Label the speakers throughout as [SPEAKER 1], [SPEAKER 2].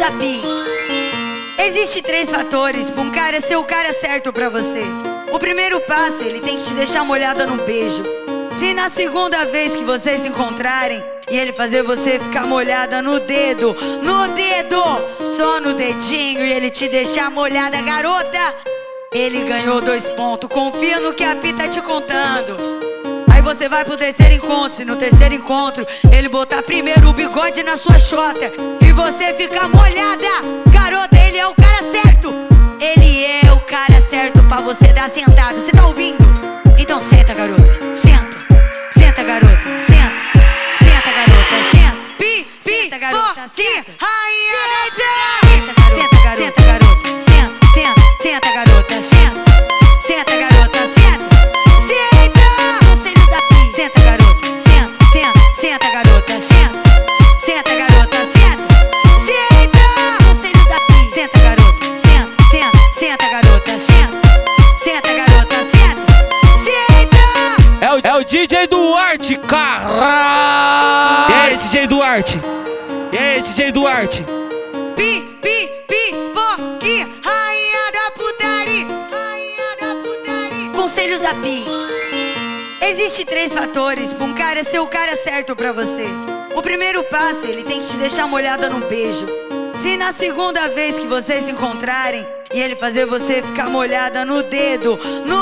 [SPEAKER 1] da Pi. Existem 3 fatores pra um cara ser o cara certo pra você. O primeiro passo, ele tem que te deixar molhada no beijo. Se na segunda vez que vocês se encontrarem e ele fazer você ficar molhada no dedo, só no dedinho, e ele te deixar molhada, garota, ele ganhou 2 pontos. Confia no que a Pi tá te contando. Aí você vai pro terceiro encontro. Se no terceiro encontro ele botar primeiro o bigode na sua xota e você ficar molhada, garota, ele é o cara certo. Ele é o cara certo pra você dar sentada. Você tá ouvindo? Então senta, garota, senta. Senta, garota, senta. Senta, garota, senta. Pi, senta, garota, senta. Rainha da senta, garota, senta, garota, senta, senta, senta, garota, senta. Senta, garota, senta. Senta. Conselhos da Pi. Senta, garota, senta, senta, senta, garota, senta. Senta, garota, senta. Senta. Conselhos da Pi. Senta, garota, senta, senta, senta, garota, senta. Senta, garota, senta. Senta.
[SPEAKER 2] É o DJ Duarte, caralho! E aí, DJ Duarte? E aí, DJ Duarte?
[SPEAKER 1] Pi, poque, rainha da putaria. Rainha da putaria. Conselhos da Pi. Existem 3 fatores pra um cara ser o cara certo pra você. O primeiro passo, ele tem que te deixar molhada no beijo. Se na segunda vez que vocês se encontrarem e ele fazer você ficar molhada no dedo,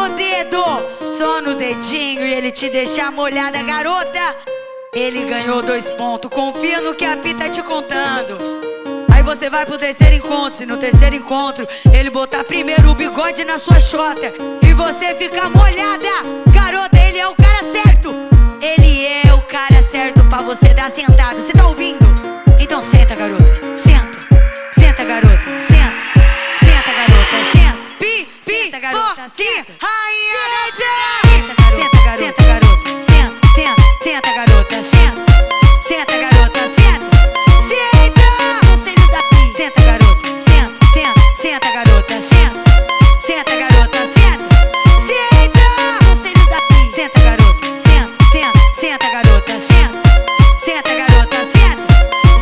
[SPEAKER 1] só no dedinho, e ele te deixar molhada, garota, ele ganhou 2 pontos. Confia no que a Pi tá te contando. Aí você vai pro terceiro encontro. Se no terceiro encontro ele botar primeiro o bigode na sua xota e você ficar molhada, garota, ele é o cara certo. Ele é o cara certo pra você dar sentada. Você tá ouvindo? Então senta, garota, senta. Senta, garota, senta. Senta, garota, senta. Pi, senta, garota, senta. Rainha da senta, garota, senta, garota, senta, senta, senta, garota, senta. Senta, garota, senta. Senta. Conselhos da Pi. Senta, garota, senta, senta, senta, garota, senta. Senta, garota, senta. Senta. Conselhos da Pi. Senta, garota, senta, senta, senta, garota, senta. Senta, garota, senta.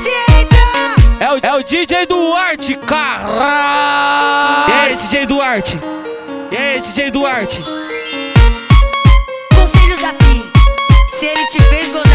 [SPEAKER 1] Senta.
[SPEAKER 2] É o DJ Duarte, caralho! E aí, DJ Duarte? E aí, DJ Duarte?
[SPEAKER 1] Conselhos da Pi. Se ele te fez gostar